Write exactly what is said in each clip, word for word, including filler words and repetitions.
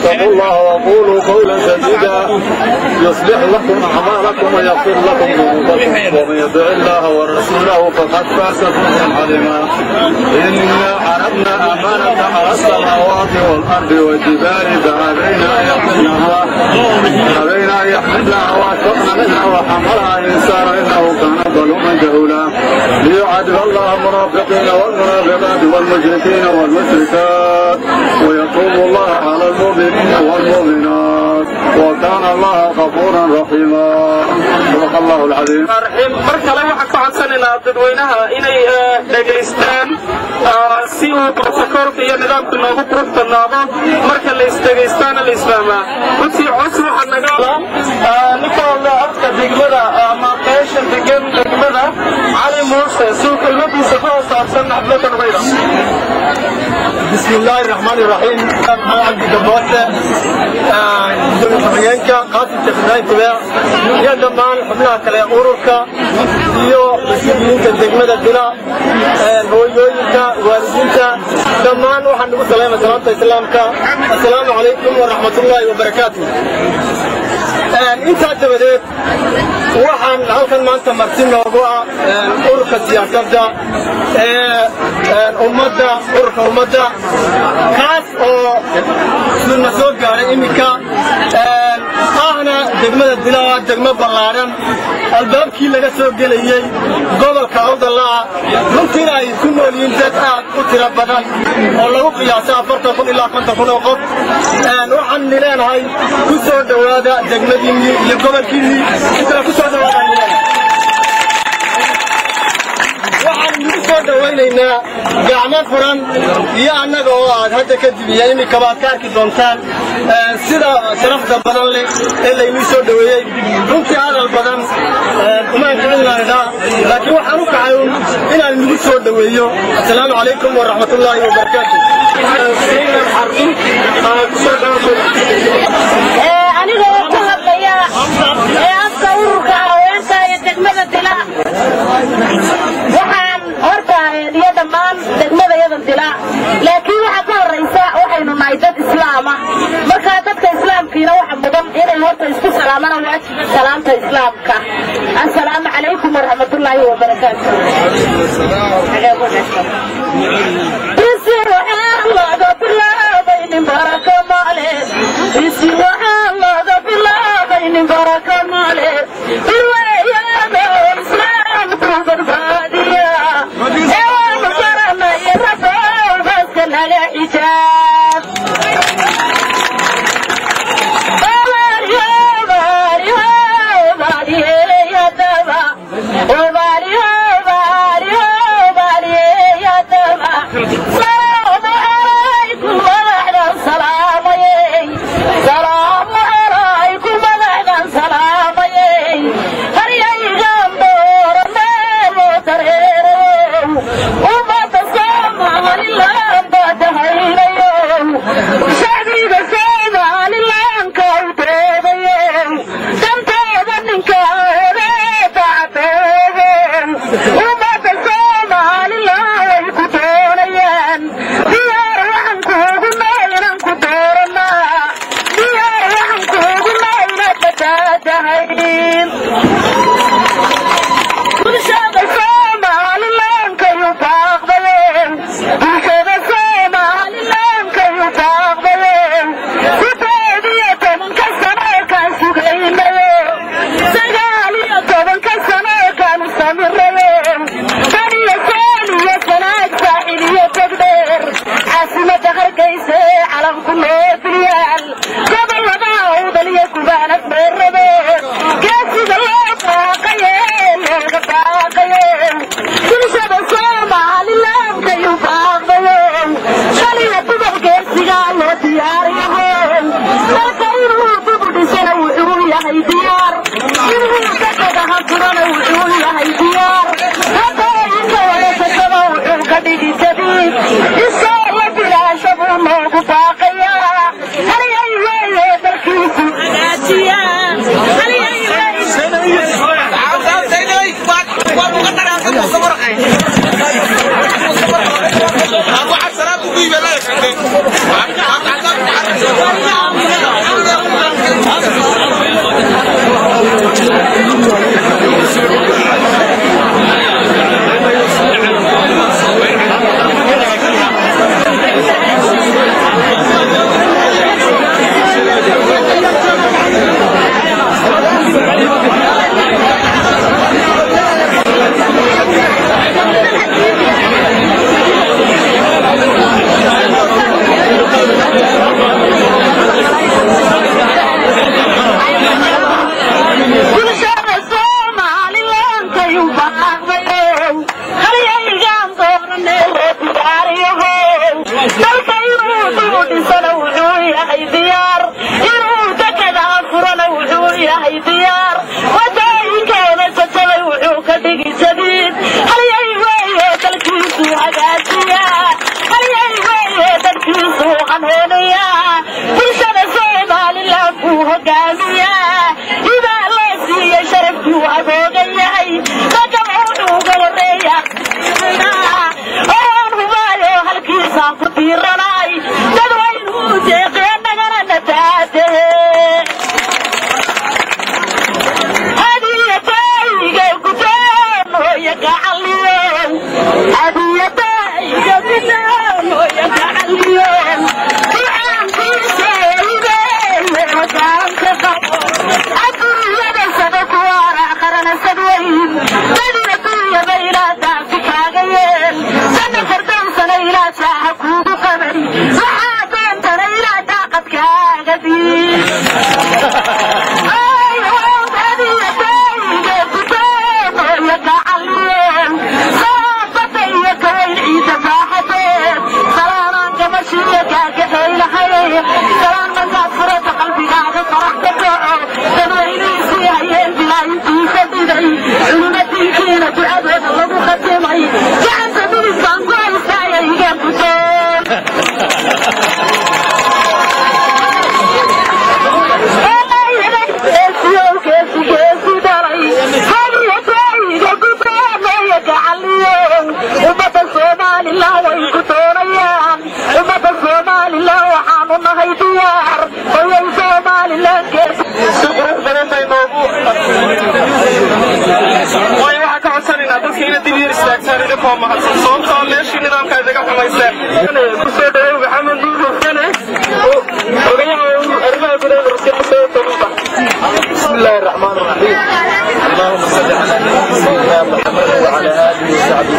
واتقوا الله وقولوا قولا سديدا يصلح لكم أعمالكم ويغفر لكم ذنوبكم ومن يطع الله ورسوله فقد فاز فوزا عظيما. إنا عرضنا أمانة على السماوات والأرض والجبال فأبينا أن يحملنها فأبينا أن يحملنها وأشفقن منها وحملها الإنسان إنه كان ظلوما جهولا ليعذب الله المنافقين والمنافقات والمشركين والمشركات ويتوب الله على المؤمنين والمؤمنات وكان الله غفورا رحيما. صدق الله العظيم. marka la waxa ka codsanayna dadweynaha inay dhageystaan si uu protocolka iyo nidaamka noogu qurxanaado marka la isdhageystaana la isfahmaa runtii cod waxa naga ninka afka degmada ama qeesha degan degmada cali muuse suu kalmadiisa ku saabsan xafladda bayda. بسم الله الرحمن الرحيم. أنا عبد الجبار حيانك قاسم تخناي تبع يا دمان حبنا كلا أوروكا يو مسلمين كدقمة الدلا هو يويكا والدينكا دمان وحنو سلام سلام السلام السلام عليكم ورحمة الله وبركاته. intaa dabadeed waxaan halkan maanta marti noogu ah ururka siyaasadda ee ummadda ururka ummadda kaas oo isna soo gaaray iminka ahna degmada dilaa degmo ballaaran albaabkii laga soo gelayay gobolka awdalaa runtii ay ku nool yihiin dad aad u tiro badan oo lagu qiyaasay afartan kun ilaa konton kun oo qof waxaan leenahay ku soo dhawaada degmadii iyo gobolkii inta ku soo dhawaada waxaan ugu soo dhawaynaynaa gacmo furan iyo annaga oo aad hadda kadib iyo imika baad ka arki doontaan sida sharafta badan leh ee laynii soo dhaweeyey runtii hadal badan umaan kicinaynaa laakiin waxaan u kacay inaan nagu soo dhaweeyo. assalaamu calaykum waraxmatullaahi wabarakaatu. waxaan horta iyo dhammaan degmada yadan dilaa laakiin waxa ka horeysa waxaynu nahay dad islaam ah marka dadka islaamkiina waxa mudan inay horta isku salaamaan waajibka salaamta islaamka. assalaamu calaykum waraxmatullaahi wabarakaatu. أبو عبد السلام بدنا كل بينا دافك عجيل سنة كردان سنة إلى ساحة كوب قمري وحاتين ترى إلى طاقتك عجبي أيوة بدنا تايجة بطين ويك عليل صافتيك ويعيد فاحتين سلاما كمشيك كحيل حيل سلام من فرط قلبي قاعد فرحتك تنويني سيعيل بلا ينتي سبيدي علمتي كينا تعبد الله مختمي جعل سبيل الصنقوع يستعي يقبطون كيسيو كيسي كيسي داري هذه يتعي يقبطون ويجعلين أمة الصومال الله ويكتون أيام أمة الصومال الله وحامنا هيديار ويا الصومال الله كيسي سقوط بنات الموضوع way waxa ka codsanayna dadkiina dib yar istaagsan idinka ma hadsan sababtoo meeshii nidaamka idaga xumaysteen ku soo dhaweey maxamed nuur xusane ogayaha arrimaha gudaha rasiidka soo tabuba بسم الله الرحمن الرحيم اللهم صل على سيدنا محمد وعلى اله وصحبه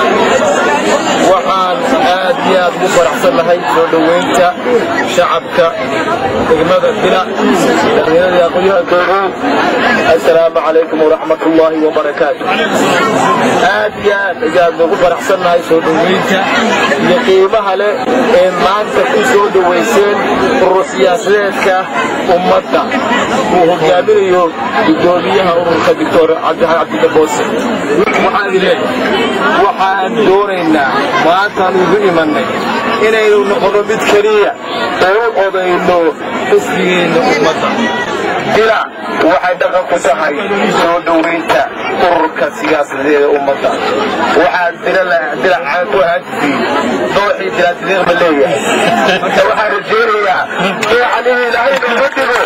وحان آديات بفرح صلحي سودوينتا شعبك دقمة الدلاء الذين يقولها الدعوة السلام عليكم ورحمة الله وبركاته آديات إجاد بفرح صلحي سودوينتا يقيمها له إيمان تكون سودويسين الروسياسيك أمتا وهم قابلوا الدوليها أمريكا دكتور عبد عبد البوسي وحان وحان دورنا maanta ugu imanay inaynu noqono mid kaliya oo odayno isliina ummadda dila waxay dhaqan ku tahay soo dhaweynta ururka siyaasadeed ummadda waxa dila dila aan ku hadfi dooxi dila dila ma leeyahay waxa rajeenaya in ali ilaahay badigo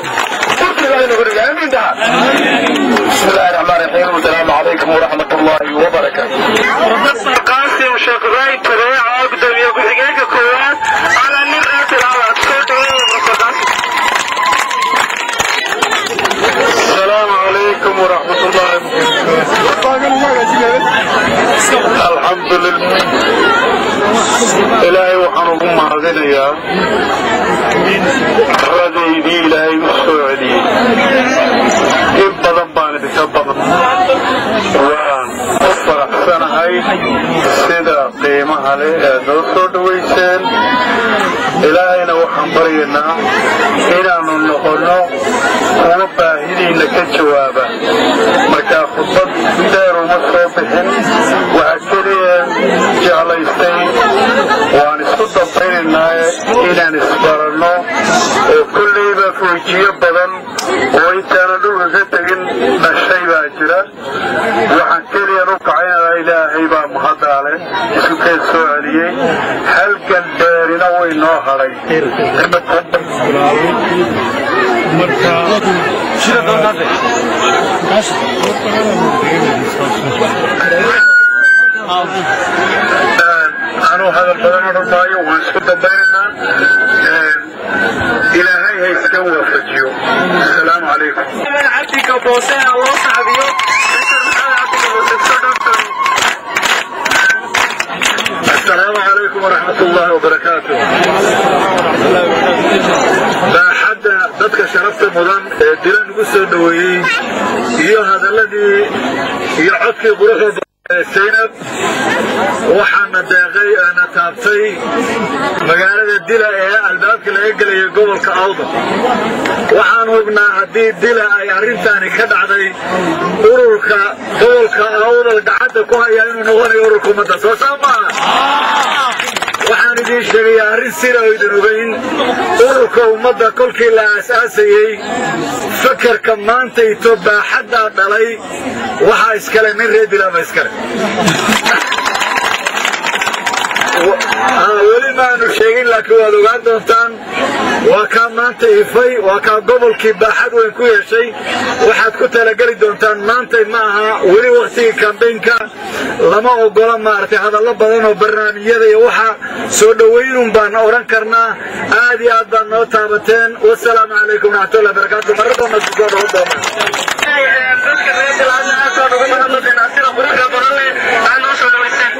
بسم الله الرحمن الرحيم والسلام عليكم ورحمة الله وبركاته. بروفيسور قاسم شيخ رايد تبع أقدم يقول حقيقة كوات على النقاط الأولى السلام عليكم ورحمة الله وبركاته. الحمد لله إلهي وحنكم معذنا يا رضي دي إلهي وسعدي إبدا بان بسبب وأفرح سنة هاي سيدا قيمة عليه دوسو دويسين إلهينا وحنبرينا إنا من نقولنا وباهلين لك جوابا مركا خطب دير ومصوبهم وأكري جعل يستين وأن اسكت بيننا إلى نسبرنا وكل إذا فوجيه بدن وإنتانا دول ستجن نشي باجرة وحكري ركعين لا إلهي با محضر عليه يسوك السؤالية هل كان دارنا وإنه علي شنو دون نازل أنا هذا البلد الرمائي وأنسكت بيننا إلى هاي هاي سكوة فجيو السلام عليكم من عبدك وبوسين الله صحبيه السلام عليكم ورحمة الله وبركاته. بحد ذاتك شرفت مدن ديران قصة دوي iyo hadaladii iyo codkii quruxda Zainab waxaana deeqay ana taabtay magaalada Dila ee albaabka laga galay gobolka Awda waxaan hubnaa hadii Dila ay arintani ka dhacday ururka gobolka Awda gacanta ku haya inuu noqonayo ururka ummadda soo saamaa waxaan idin sheegay arrin sida ay idin ururka ummadda kolkii la aasaasayay fakarka maanta ito baaxadda dhalay waxa iskale min reedilama iskale weli maanu sheegin laakiin waad ogaan doontaan waa kaa maanta ifay waa kaa gobolkii baaxad weyn ku yeeshay waxaad ku talageli doontaan maantay ma aha weli waqtigii kambeynka lama ogola maaragtay hadallo badan oo barnaamijyada iyo waxa soo dhoweynun baan odhan karnaa aad iyo aad baad noo taabateen wasalaamu calaykum waraxmatullahi wabarakaatu marradoona kusoo dhawo doona dadka reer jilcadna aad soo dhugu mahadnaqeen asida quruxda badan leh aad noo soo dhaweyseen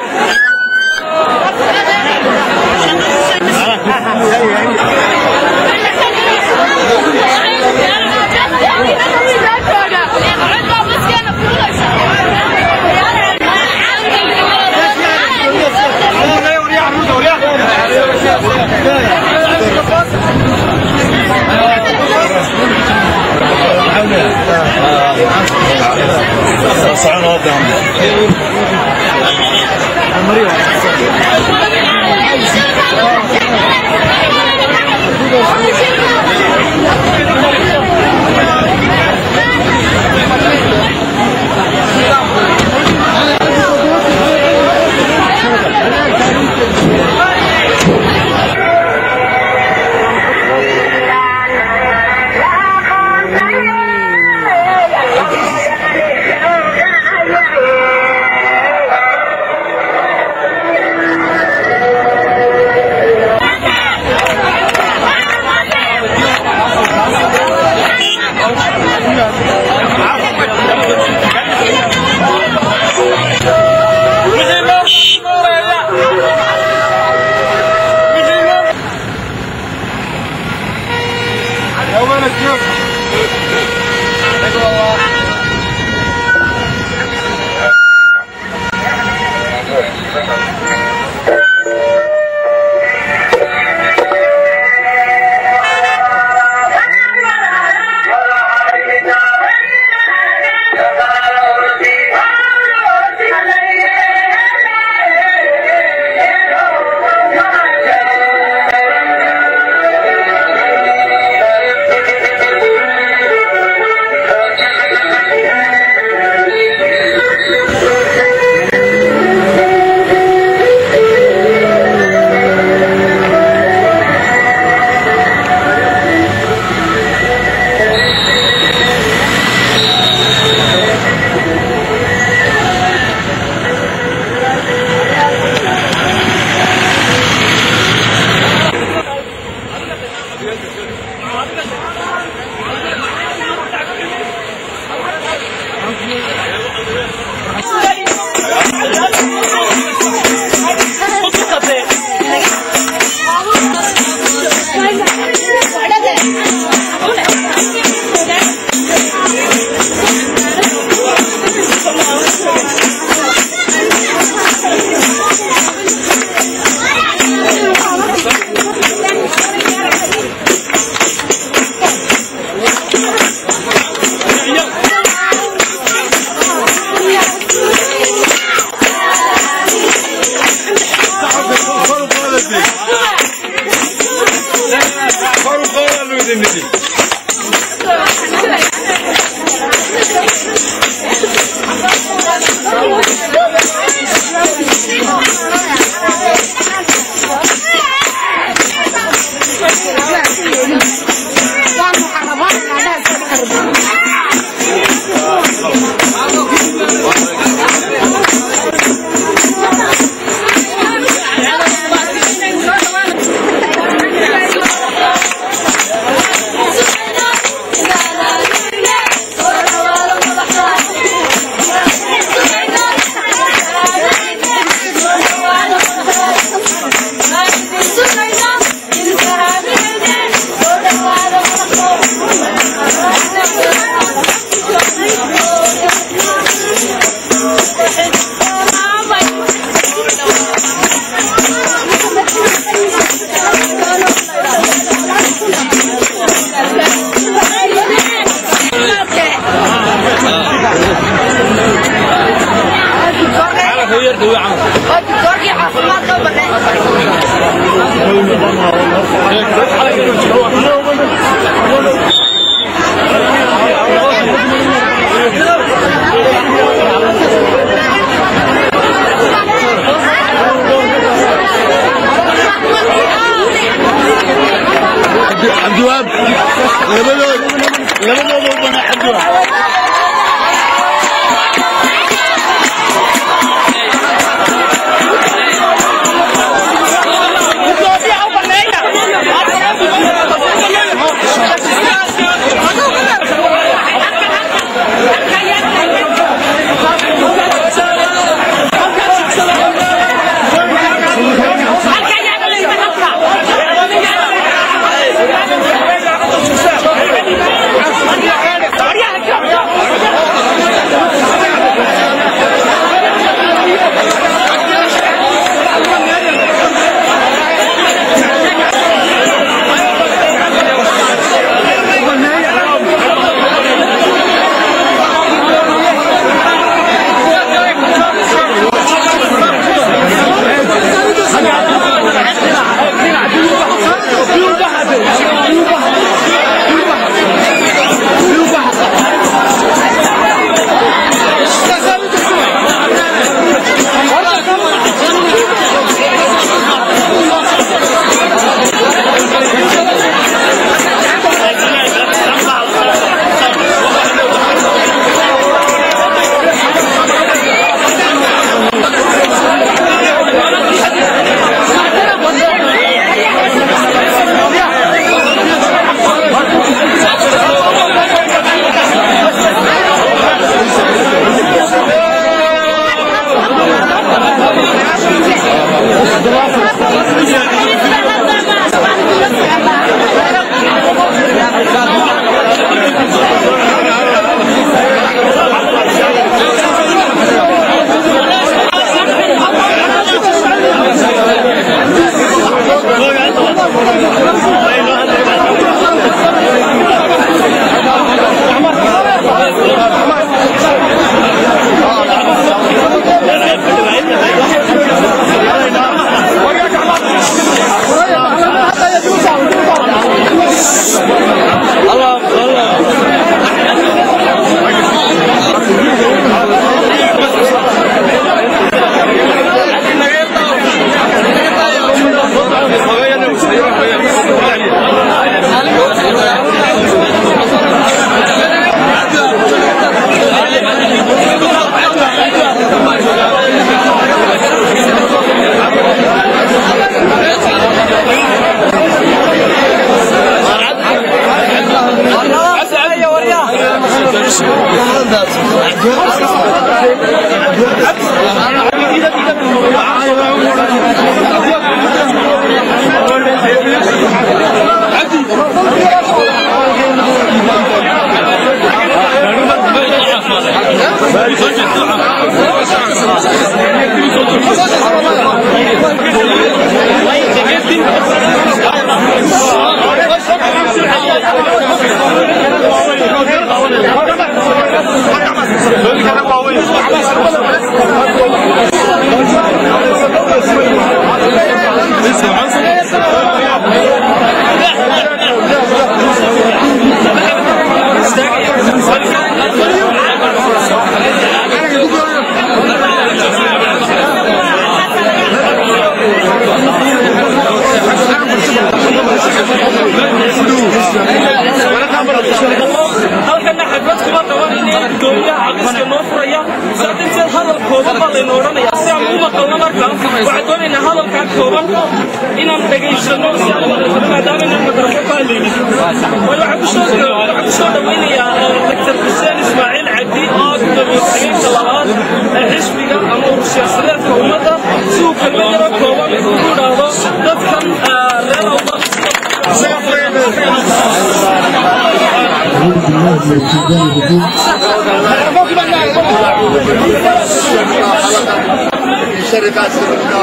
شركات سبقنا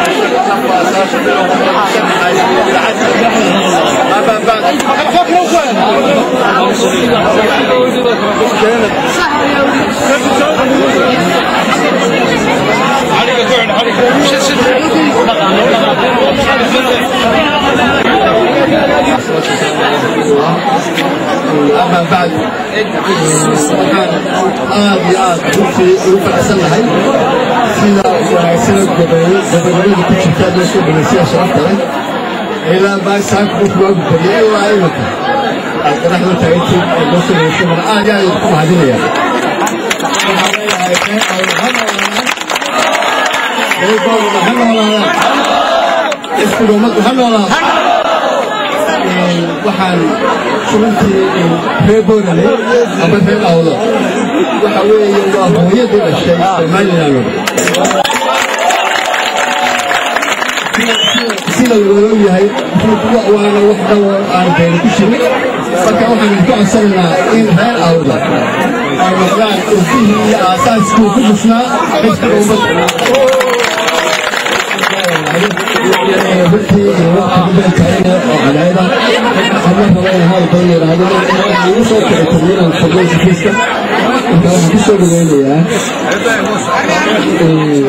أما بعد آدي آد في أوروبا أسلحي سيدا سنة قبلين كتشتاد نشوف بنسيا شرطة إلى ما سانكو فلوق بني الله أيوة نحن تعيشين النصر والشمال آدي آد يكون هذه waxaan suguntii reeboonale ama reer awdo waxa weeye waa hooyadii dhashay Soomaaliland sida loo yahay waana wax dhawr aan been ku jirin marka waxaan ku codsanaynaa in reer awdo ay noqdaan urfihii iyo aasaaskii ku dhisnaa xisbiga ummadda بنتي وقت بنت عينه وعلينا خلنا بين هاي بين هذا يوصل كتير من خبز فيسك وكان بيسوي لي يا